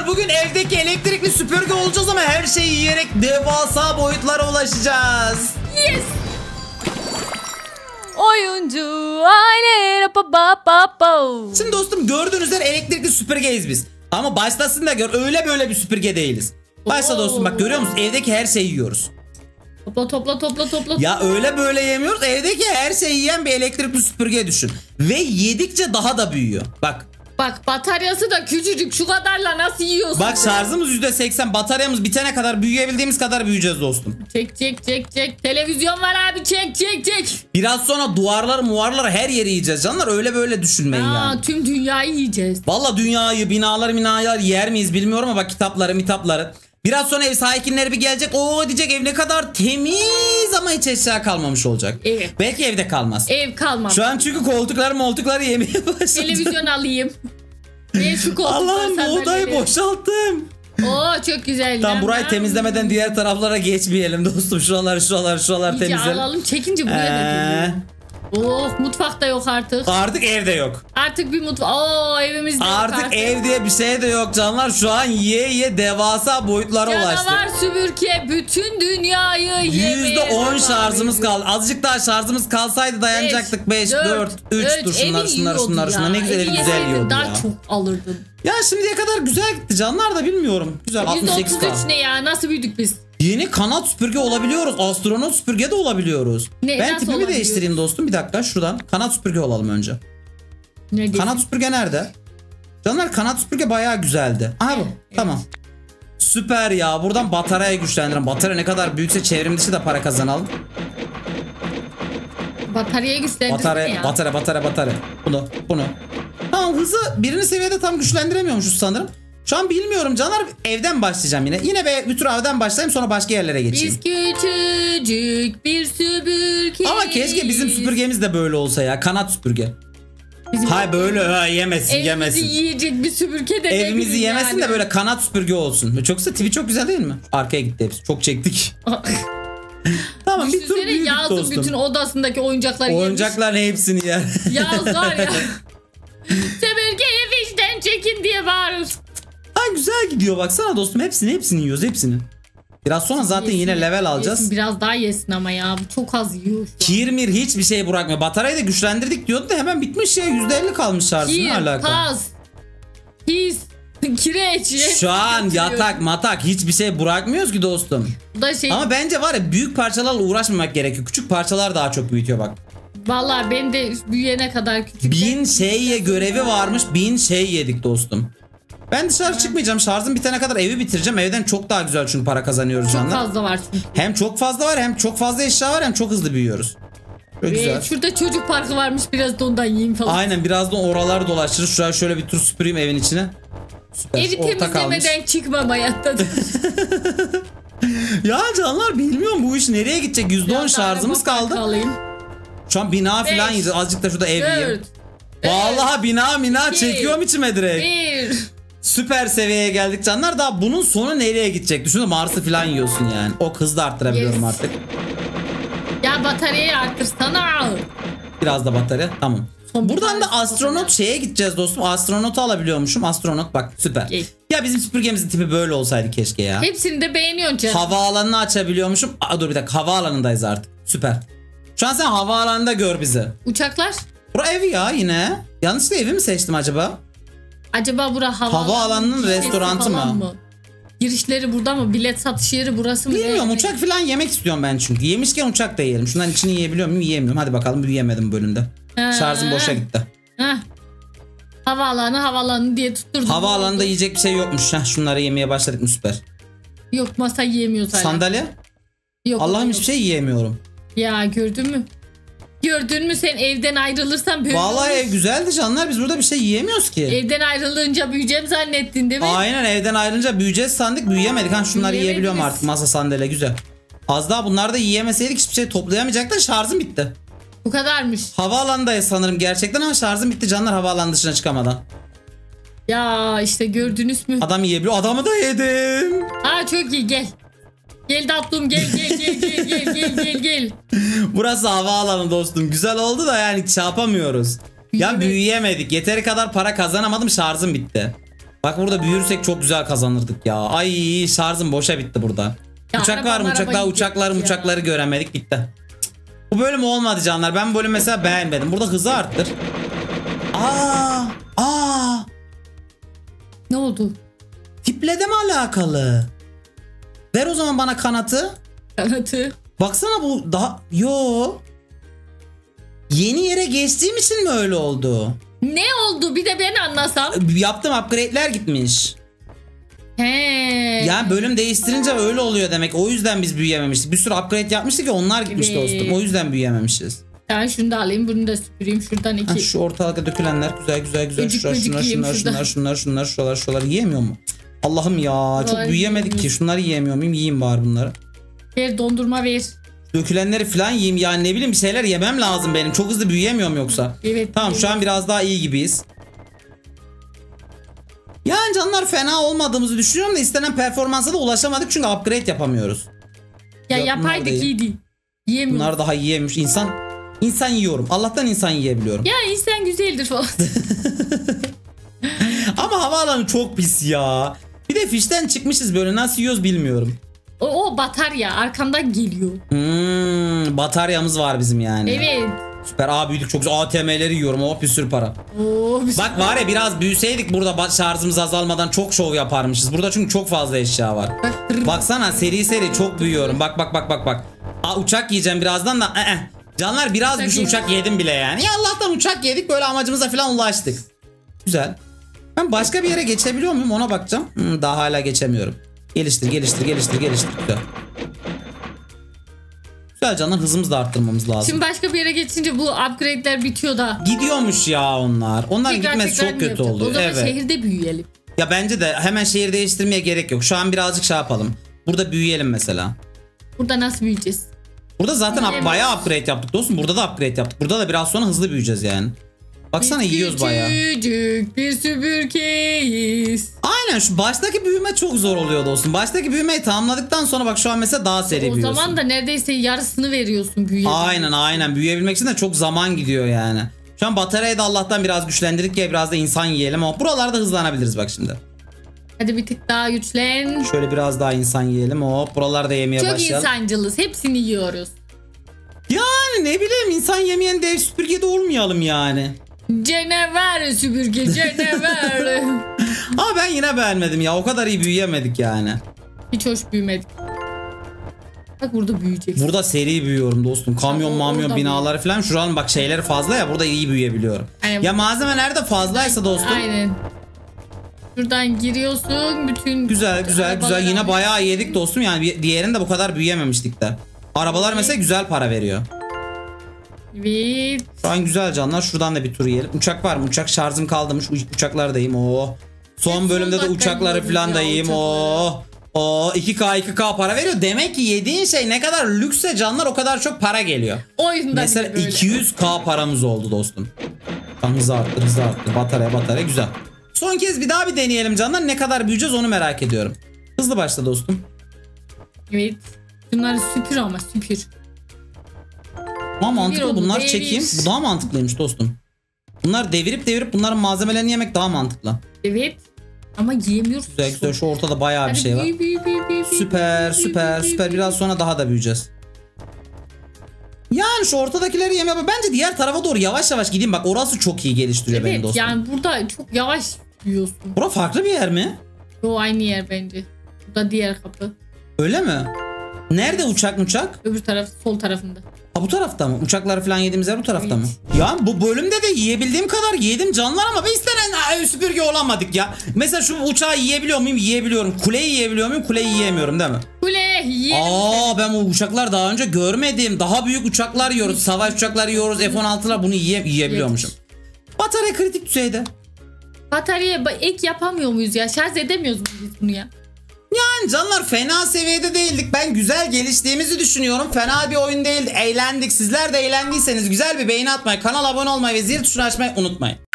bugün evdeki elektrikli süpürge olacağız ama her şeyi yiyerek devasa boyutlara ulaşacağız. Yes. Oyuncu aile. Şimdi dostum gördüğünüz üzere elektrikli süpürgeyiz biz. Ama başlasın da gör, öyle böyle bir süpürge değiliz. Başla dostum, bak görüyor musun? Evdeki her şeyi yiyoruz. Topla. Ya öyle böyle yemiyoruz. Evdeki her şeyi yiyen bir elektrikli süpürge düşün. Ve yedikçe daha da büyüyor. Bak bataryası da küçücük, şu kadarla nasıl yiyorsun? Bak şarjımız %80, bataryamız bitene kadar büyüyebildiğimiz kadar büyüyeceğiz dostum. Çek. Televizyon var abi, çek. Biraz sonra duvarları her yeri yiyeceğiz canlar, öyle böyle düşünmeyin yani. Tüm dünyayı yiyeceğiz. Valla dünyayı, binalar yer miyiz bilmiyorum ama bak kitapları. Biraz sonra ev sakinleri bir gelecek. O diyecek ev ne kadar temiz ama hiç eşya kalmamış olacak. Evet. Belki evde kalmaz. Ev kalmaz. Şu an çünkü koltukları yemeye başladı. Televizyon alayım. Şu koltukları Allah'ım bu odayı boşalttım. Oo çok güzel. Tam burayı temizlemeden diğer taraflara geçmeyelim dostum. Şuralar temizleyelim. Alalım, çekince buraya da geliyor. Oh, mutfakta yok artık. Artık evde yok. Artık bir mutfak. Oo, evimizde yok artık. Artık ev diye bir şey de yok canlar. Şu an ye devasa boyutlara ulaştık. Canavar süpürge bütün dünyayı yemeye %10 şarjımız kaldı. Azıcık daha şarjımız kalsaydı dayanacaktık. 5, 4, 3 dur şunlar. Ne güzel yiyordu daha ya. çok alırdın. Ya şimdiye kadar güzel gitti canlar da bilmiyorum. Güzel 68 %33 ne ya? Nasıl büyüdük biz? Yeni kanat süpürge olabiliyoruz. Astronot süpürge de olabiliyoruz. Ben tipimi değiştireyim dostum. Bir dakika şuradan. Kanat süpürge olalım önce. Ne kanat süpürge nerede? Canlar kanat süpürge bayağı güzeldi. Aha bu. Evet. Tamam. Süper ya. Buradan bataryaya güçlendirelim. Batarya ne kadar büyükse çevrim dışı da para kazanalım. Bataryaya güçlendirelim ya. Batarya. Bunu. Tamam, hızı birinci seviyede tam güçlendiremiyormuşuz sanırım. Şu an bilmiyorum canlar, evden başlayacağım yine. Yine bir tür evden başlayayım, sonra başka yerlere geçeyim. Biz küçücük bir süpürge. Ama keşke bizim süpürgemiz de böyle olsa ya, kanat süpürge. Hay böyle yemesin. Evimizi yiyecek bir süpürge de. Evimizi yemesin yani. De böyle kanat süpürge olsun. Çoksa tipi çok güzel değil mi? Arkaya gitti hepsi. Çok çektik. Tamam, bir tur büyüdük Yağız'ın dostum. bütün odasındaki oyuncakların hepsini yer. Yağız var ya. Süpürgeyi fişten çekin diye bağırır. Ha, güzel gidiyor baksana dostum, hepsini yiyoruz, hepsini. Biraz sonra zaten yine level alacağız. Yesin, biraz daha yesin ama ya, bu çok az yiyor. Kirmir hiçbir şey bırakmıyor. Bataryayı da güçlendirdik diyordu da hemen bitmiş ya, %50 kalmış şarjı, ne alaka? Pis, kireç. Şu an yatak matak hiçbir şey bırakmıyoruz ki dostum. Ama bence var ya, büyük parçalarla uğraşmamak gerekiyor. Küçük parçalar daha çok büyütüyor bak. Vallahi ben de büyüyene kadar küçük. 1000 şey ye görevi varmış, 1000 şey yedik dostum. Ben dışarı çıkmayacağım. Şarjım bitene kadar evi bitireceğim. Evden çok daha güzel çünkü para kazanıyoruz canlar. Çok fazla var çünkü. Hem çok fazla var, hem çok fazla eşya var, hem çok hızlı büyüyoruz. Güzel. Şurada çocuk parkı varmış, biraz da ondan yiyeyim falan. Aynen, birazdan oralar dolaşırız. Şuraya şöyle bir tur süpüreyim evin içine. Süper. Evi temizlemeden çıkmam hayatta. Ya canlar bilmiyorum bu iş nereye gidecek. %10 şarjımız kaldı. Şu an bina falan yiyeceğiz. Azıcık da şurada ev yiyeyim. Vallahi bina çekiyorum içime direkt. Süper seviyeye geldik canlar. Daha bunun sonu nereye gidecek? Düşünün, Mars'ı falan yiyorsun yani. O hızla arttırabiliyorum artık. Ya bataryayı arttırsana. Biraz da batarya. Tamam. Buradan da astronot şeye gideceğiz dostum. Astronotu alabiliyormuşum. Astronot bak, süper. Ya bizim süpürgemizin tipi böyle olsaydı keşke ya. Hepsini de beğeniyorsun canım. Havaalanını açabiliyormuşum. Dur bir dakika, havaalanındayız artık. Süper. Şu an sen havaalanında gör bizi. Uçaklar? Bura evi ya yine. Yanlışlıkla evi mi seçtim acaba? Acaba bura havaalanının restoranı mı? Girişleri burada mı? Bilet satış yeri burası mı? Bilmiyorum, uçak falan yemek istiyorum ben çünkü. Yemişken uçak da yiyelim. Şundan içini yiyebiliyor muyum? Yiyemiyorum. Hadi bakalım, büyüyemedim bu bölümde. Şarjım boşa gitti. Havaalanı diye tutturdum. Havaalanında yiyecek bir şey yokmuş. Şunları yemeye başladık mı, süper. Yok, masa yiyemiyoruz hala. Sandalye? Yok. Allah'ım hiçbir şey yiyemiyorum. Ya gördün mü? Gördün mü, sen evden ayrılırsan böyle. Vallahi ev güzeldi canlar, biz burada bir şey yiyemiyoruz ki. Evden ayrılınca büyüyeceğim zannettin değil mi? Aynen, evden ayrılınca büyüyeceğiz sandık, büyüyemedik. Şunları yiyebiliyorum artık, masa sandalye güzel. Az daha bunları da yiyemeseydik hiçbir şey toplayamayacaktık, şarjım bitti. Bu kadarmış. Havaalanındayız sanırım gerçekten ama şarjım bitti canlar, havaalanı dışına çıkamadan. Ya işte gördünüz mü? Adam yiyebiliyor, adamı da yedim. Çok iyi, gel. Gel tatlım, gel. Burası havaalanı dostum, güzel oldu da yani şey yapamıyoruz. Ya büyüyemedik, yeteri kadar para kazanamadım, şarjım bitti. Bak burada büyürsek çok güzel kazanırdık ya. Ay şarjım boşa bitti burada. Ya Uçakları göremedik, bitti. Bu bölüm olmadı canlar. Ben bu bölüm mesela beğenmedim. Burada hızı arttır. Ne oldu? Tiple de mi alakalı? Ver o zaman bana kanatı. Kanatı. Baksana bu daha... Yo. Yeni yere geçtiğim için mi öyle oldu? Ne oldu? Bir de ben anlasam. Yaptım, upgrade'ler gitmiş. He. Yani bölüm değiştirince öyle oluyor demek. O yüzden biz büyüyememiştik. Bir sürü upgrade yapmıştık ki onlar gitmiş dostum. O yüzden büyüyememişiz. Ben şunu da alayım, bunu da süpüreyim. Şuradan iki. Ha, şu ortalıkta dökülenler güzel. Öcük Şunlar yiyemiyor mu? Allah'ım ya, çok büyüyemedik ki. Şunları yiyemiyor muyum? Yiyeyim bari bunları. Ver dondurma ver. Dökülenleri falan yiyeyim yani, ne bileyim, bir şeyler yemem lazım benim. Çok hızlı büyüyemiyorum yoksa. Evet. Tamam, şu an biraz daha iyi gibiyiz. Yani canlar fena olmadığımızı düşünüyorum da istenen performansa da ulaşamadık çünkü upgrade yapamıyoruz. Ya yapaydık iyiydi. Yiyemiyorum. Bunlar daha yiyemiş. İnsan yiyorum. Allah'tan insan yiyebiliyorum. Ya insan güzeldir falan. Ama havaalanı çok pis ya. Bir de fişten çıkmışız, böyle nasıl yiyoruz bilmiyorum. O batarya arkamdan geliyor. Bataryamız var bizim yani. Evet. Süper. Büyüdük çok güzel. ATM'leri yiyorum. Bir sürü para. Bak var ya, biraz büyüseydik burada şarjımız azalmadan çok şov yaparmışız. Burada çünkü çok fazla eşya var. Baksana, seri çok büyüyorum. Bak. Uçak yiyeceğim birazdan da. Canlar biraz düşün, uçak yedim bile yani. Ya Allah'tan uçak yedik, böyle amacımıza falan ulaştık. Güzel. Ben başka bir yere geçebiliyor muyum ona bakacağım. Daha hala geçemiyorum. Geliştir. Güzel. Güzel canlar, hızımızı da arttırmamız lazım. Şimdi başka bir yere geçince bu upgrade'ler bitiyor da. Gidiyormuş ya onlar. Onların gitmesi çok kötü oluyor. O zaman şehirde büyüyelim. Ya bence de hemen şehir değiştirmeye gerek yok. Şu an birazcık şey yapalım. Burada büyüyelim mesela. Burada nasıl büyüyeceğiz? Burada zaten bayağı upgrade yaptık dostum. Burada da upgrade yaptık. Burada da biraz sonra hızlı büyüyeceğiz yani. Baksana, yiyoruz bayağı. Küçücük bir süpürgeyiz. Aynen, şu baştaki büyüme çok zor oluyor dostum. Baştaki büyümeyi tamamladıktan sonra bak şu an mesela daha seri büyüyorsun. O zaman da neredeyse yarısını veriyorsun büyüyebilmek. Aynen. Büyüyebilmek için de çok zaman gidiyor yani. Şu an bataryayı da Allah'tan biraz güçlendirdik ya, biraz da insan yiyelim ama buralarda hızlanabiliriz bak şimdi. Hadi bir tık daha güçlen. Şöyle biraz daha insan yiyelim. Buralarda yemeye başlayalım. Çok insancılız. Hepsini yiyoruz. Yani ne bileyim, insan yemeyen dev süpürgede olmayalım yani. Canavar süpürge, canavar. Ama ben yine beğenmedim ya. O kadar iyi büyüyemedik yani. Hiç hoş büyümedik. Bak burada büyüyeceksin. Burada seri büyüyorum dostum. Kamyon binaları falan. Şuranın bak şeyleri fazla ya. Burada iyi büyüyebiliyorum. Aynen. Ya malzemeler de fazlaysa dostum. Aynen. Şuradan giriyorsun. Bütün Güzel. Yine bayağı yedik dostum. Yani diğerinde bu kadar büyüyememiştik de. Arabalar mesela güzel para veriyor. Evet. Şu an güzel canlar. Şuradan da bir tur yiyelim. Uçak var mı? Uçak şarjım kaldımış. Uçaklar da yiyeyim. Son bölümde de uçakları falan da yiyeyim. 2K para veriyor. Demek ki yediğin şey ne kadar lükse canlar, o kadar çok para geliyor. Oyunda mesela 200K paramız oldu dostum. Hızı arttı. Batarya güzel. Son kez bir deneyelim canlar. Ne kadar büyüyeceğiz onu merak ediyorum. Hızlı başla dostum. Evet. Bunları süpür ama süpür. Ama mantıklı, bunları çekeyim. Bu daha mantıklıymış dostum. Bunlar devirip bunların malzemelerini yemek daha mantıklı. Evet. Ama yiyemiyoruz. Güzel. Şu ortada bayağı bir şey var. Süper. Biraz sonra daha da büyüyeceğiz. Yani şu ortadakileri yemeye, bence diğer tarafa doğru yavaş gideyim. Bak orası çok iyi geliştiriyor beni dostum. Yani burada çok yavaş büyüyorsun. Bura farklı bir yer mi? Yo, aynı yer bence. Burada diğer kapı. Öyle mi? Nerede uçak? Öbür taraf, sol tarafında. Bu tarafta mı? Uçakları falan yediğimiz yer bu tarafta mı? Ya bu bölümde de yiyebildiğim kadar yedim canlar ama biz istenen süpürge olamadık ya. Mesela şu uçağı yiyebiliyor muyum? Yiyebiliyorum. Kuleyi yiyebiliyor muyum? Kuleyi yiyemiyorum değil mi? Kule yiyelim. Ben bu uçaklar daha önce görmedim. Daha büyük uçaklar yiyoruz. Savaş uçakları yiyoruz. F-16'lar, bunu yiyebiliyormuşum. Batarya kritik düzeyde. Bataryaya ek yapamıyor muyuz ya? Şarj edemiyoruz biz bunu ya. Yani canlar fena seviyede değildik. Ben güzel geliştiğimizi düşünüyorum. Fena bir oyun değildi. Eğlendik. Sizler de eğlendiyseniz güzel bir beğeni atmayı, kanala abone olmayı ve zil tuşunu açmayı unutmayın.